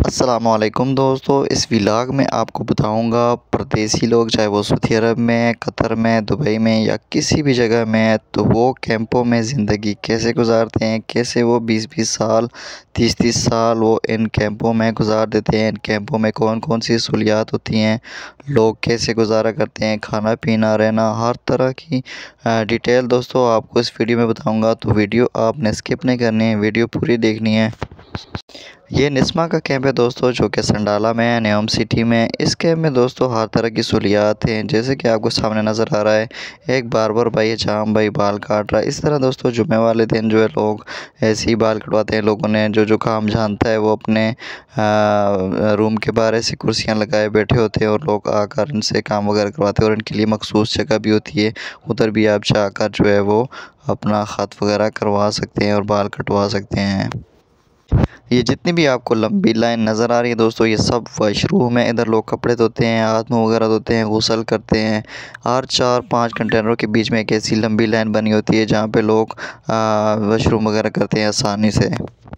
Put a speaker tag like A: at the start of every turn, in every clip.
A: अस्सलामुअलैकुम दोस्तों, इस व्लॉग में आपको बताऊंगा परदेसी लोग चाहे वो सऊदी अरब में, कतर में, दुबई में या किसी भी जगह में तो वो कैंपों में ज़िंदगी कैसे गुजारते हैं। कैसे वो 20-20 साल 30-30 साल वो इन कैंपों में गुजार देते हैं। इन कैंपों में कौन कौन सी सहूलियात होती हैं, लोग कैसे गुजारा करते हैं, खाना पीना रहना हर तरह की डिटेल दोस्तों आपको इस वीडियो में बताऊँगा। तो वीडियो आपने स्किप नहीं करनी है, वीडियो पूरी देखनी है। ये निस्मा का कैंप है दोस्तों, जो कि संडाला में है, नेओम सिटी में। इस कैंप में दोस्तों हर तरह की सहूलियात हैं, जैसे कि आपको सामने नज़र आ रहा है एक बार्बर भाई है जहाँ भाई बाल काट रहा है। इस तरह दोस्तों जुम्मे वाले दिन जो है लोग ऐसे ही बाल कटवाते हैं। लोगों ने जो जो काम जानता है वो अपने रूम के बाहर ऐसी कुर्सियाँ लगाए बैठे होते हैं और लोग आकर इनसे काम वगैरह करवाते हैं। और इनके लिए मखसूस जगह भी होती है, उधर भी आप जाकर जो है वो अपना ख़त वगैरह करवा सकते हैं और बाल कटवा सकते हैं। ये जितनी भी आपको लंबी लाइन नज़र आ रही है दोस्तों, ये सब वाशरूम है। इधर लोग कपड़े धोते हैं, हाथ मुँह वगैरह धोते हैं, गुसल करते हैं। हर 4-5 कंटेनरों के बीच में एक ऐसी लंबी लाइन बनी होती है जहाँ पे लोग वाशरूम वगैरह करते हैं आसानी से।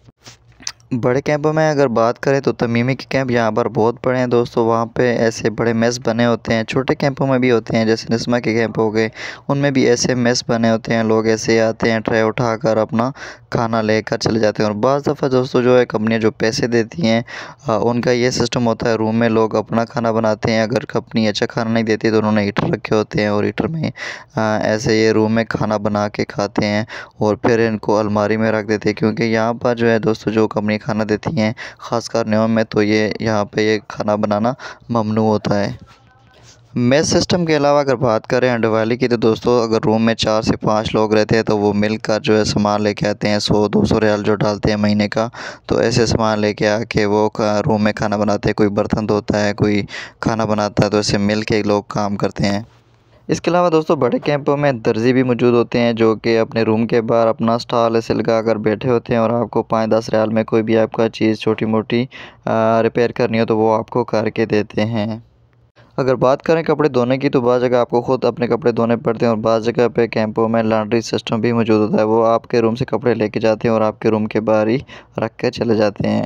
A: बड़े कैंपों में अगर बात करें तो तमीमी के कैंप यहाँ पर बहुत बड़े हैं दोस्तों। वहाँ पे ऐसे बड़े मेस बने होते हैं। छोटे कैंपों में भी होते हैं, जैसे निस्मा के कैंप हो गए, उनमें भी ऐसे मेस बने होते हैं। लोग ऐसे आते हैं, ट्रे उठाकर अपना खाना लेकर चले जाते हैं। और बाज़ दफ़ा दोस्तों जो है कंपनियाँ जो पैसे देती हैं उनका ये सिस्टम होता है, रूम में लोग अपना खाना बनाते हैं। अगर कंपनी अच्छा खाना नहीं देती तो उन्होंने हीटर रखे होते हैं और हीटर में ऐसे ये रूम में खाना बना के खाते हैं और फिर इनको अलमारी में रख देते हैं। क्योंकि यहाँ पर जो है दोस्तों जो कंपनी खाना देती हैं, ख़ासकर नेओम में, तो ये यहाँ पे ये खाना बनाना ममनू होता है। मेस सिस्टम के अलावा अगर बात करें अंडर वाली की, तो दोस्तों अगर रूम में 4 से 5 लोग रहते हैं तो वो मिलकर जो है सामान लेके आते हैं। 100-200 रियाल जो डालते हैं महीने का, तो ऐसे सामान लेके आके वो रूम में खाना बनाते हैं। कोई बर्तन धोता है, कोई खाना बनाता है, तो ऐसे मिल के लोग काम करते हैं। इसके अलावा दोस्तों बड़े कैंपों में दर्जी भी मौजूद होते हैं, जो कि अपने रूम के बाहर अपना स्टॉल ऐसे लगा कर बैठे होते हैं और आपको 5-10 रियाल में कोई भी आपका चीज़ छोटी मोटी रिपेयर करनी हो तो वो आपको करके देते हैं। अगर बात करें कपड़े धोने की, तो बाज़ जगह आपको ख़ुद अपने कपड़े धोने पड़ते हैं और बाज़ जगह पे कैंपों में लॉन्ड्री सिस्टम भी मौजूद होता है। वो आपके रूम से कपड़े लेके जाते हैं और आपके रूम के बाहर ही रख के चले जाते हैं।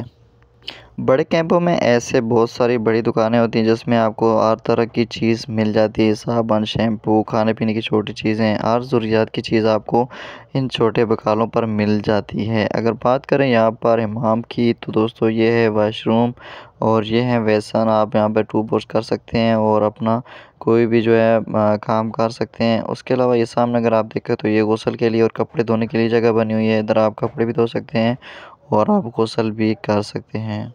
A: बड़े कैंपों में ऐसे बहुत सारी बड़ी दुकानें होती हैं जिसमें आपको हर तरह की चीज़ मिल जाती है। साबुन, शैम्पू, खाने पीने की छोटी चीज़ें, हर ज़रूरियात की चीज़ आपको इन छोटे बकालों पर मिल जाती है। अगर बात करें यहाँ पर हमाम की, तो दोस्तों ये है वाशरूम और ये है बेसिन। आप यहाँ पर टूब वॉश कर सकते हैं और अपना कोई भी जो है काम कर सकते हैं। उसके अलावा ये सामने अगर आप देखें तो ये गुस्ल के लिए और कपड़े धोने के लिए जगह बनी हुई है। इधर आप कपड़े भी धो सकते हैं और आप गुस्ल भी कर सकते हैं।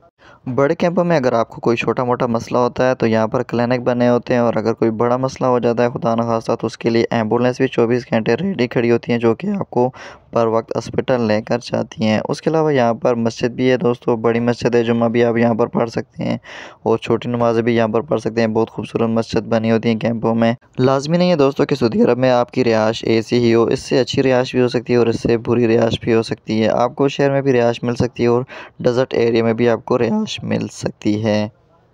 A: बड़े कैंपों में अगर आपको कोई छोटा मोटा मसला होता है तो यहाँ पर क्लिनिक बने होते हैं, और अगर कोई बड़ा मसला हो जाता है खुदा न खास्ता, तो उसके लिए एम्बुलेंस भी 24 घंटे रेडी खड़ी होती हैं, जो कि आपको पर वक्त हॉस्पिटल लेकर जाती हैं। उसके अलावा यहाँ पर मस्जिद भी है दोस्तों, बड़ी मस्जिद है, जुम्मा भी आप यहाँ पर पढ़ सकते हैं और छोटी नमाज़ें भी यहाँ पर पढ़ सकते हैं। बहुत खूबसूरत मस्जिद बनी होती हैं कैंपों में। लाजमी नहीं है दोस्तों कि सऊदी अरब में आपकी रिहाइश ऐसी ही हो, इससे अच्छी रिहाइश भी हो सकती है और इससे बुरी रिहाइश भी हो सकती है। आपको शहर में भी रिहाइश मिल सकती है और डेजर्ट एरिया में भी आपको रिहाइश मिल सकती है।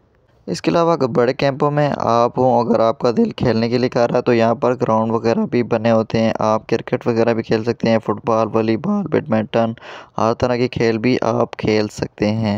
A: इसके अलावा अगर बड़े कैंपों में आप हों, अगर आपका दिल खेलने के लिए कर रहा है, तो यहाँ पर ग्राउंड वगैरह भी बने होते हैं। आप क्रिकेट वगैरह भी खेल सकते हैं, फुटबॉल, वॉलीबॉल, बैडमिंटन, हर तरह के खेल भी आप खेल सकते हैं।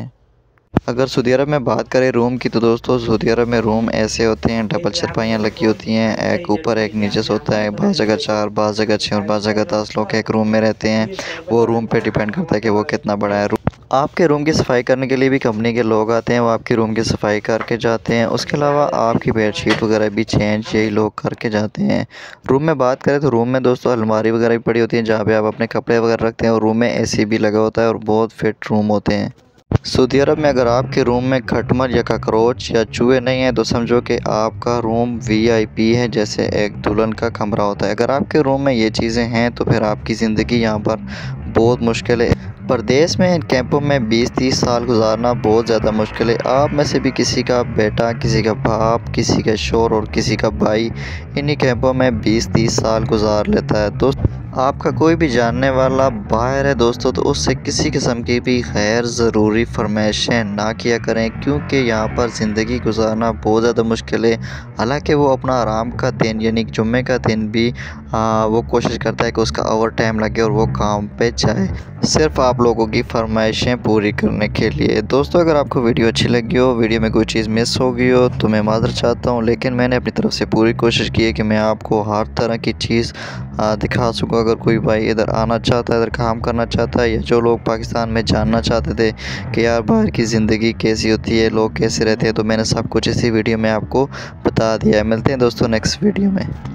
A: अगर सऊदी अरब में बात करें रूम की, तो दोस्तों सऊदी अरब में रूम ऐसे होते हैं, डबल चारपाइयाँ लगी होती हैं, एक ऊपर एक नीचे से होता है। बाज़ जगह 4, बाज़ जगह 6 और बाज़ जगह 10 लोग एक रूम में रहते हैं। वो रूम पे डिपेंड करता है कि वो कितना बड़ा है। आपके रूम की सफाई करने के लिए भी कंपनी के लोग आते हैं, वो आपकी रूम की सफाई करके जाते हैं। उसके अलावा आपकी बेडशीट वगैरह भी चेंज यही लोग करके जाते हैं। रूम में बात करें तो रूम में दोस्तों अलमारी वगैरह भी पड़ी होती है, जहाँ पे आप अपने कपड़े वगैरह रखते हैं, और रूम में एसी भी लगा होता है और बहुत फिट रूम होते हैं। सऊदी अरब में अगर आपके रूम में खटमल या काकरोच या चूहे नहीं हैं, तो समझो कि आपका रूम वीआईपी है, जैसे एक दुल्हन का कमरा होता है। अगर आपके रूम में ये चीज़ें हैं तो फिर आपकी ज़िंदगी यहाँ पर बहुत मुश्किल है। परदेश में इन कैंपों में 20-30 साल गुजारना बहुत ज़्यादा मुश्किल है। आप में से भी किसी का बेटा, किसी का बाप, किसी का शौहर और किसी का भाई इन्हीं कैंपों में 20-30 साल गुजार लेता है। दोस्त आपका कोई भी जानने वाला बाहर है दोस्तों, तो उससे किसी किस्म की भी गैर ज़रूरी फरमाइशें ना किया करें, क्योंकि यहाँ पर ज़िंदगी गुजारना बहुत ज़्यादा मुश्किल है। हालांकि वो अपना आराम का दिन यानी जुम्मे का दिन भी वो कोशिश करता है कि उसका ओवर टाइम लगे और वो काम पे जाए, सिर्फ आप लोगों की फरमाइशें पूरी करने के लिए। दोस्तों, अगर आपको वीडियो अच्छी लगी हो, वीडियो में कोई चीज़ मिस हो गई हो, तो मैं माज़रत चाहता हूँ, लेकिन मैंने अपनी तरफ से पूरी कोशिश की है कि मैं आपको हर तरह की चीज़ दिखा सकूँ। अगर कोई भाई इधर आना चाहता है, इधर काम करना चाहता है, या जो लोग पाकिस्तान में जानना चाहते थे कि यार बाहर की ज़िंदगी कैसी होती है, लोग कैसे रहते हैं, तो मैंने सब कुछ इसी वीडियो में आपको बता दिया है। मिलते हैं दोस्तों नेक्स्ट वीडियो में।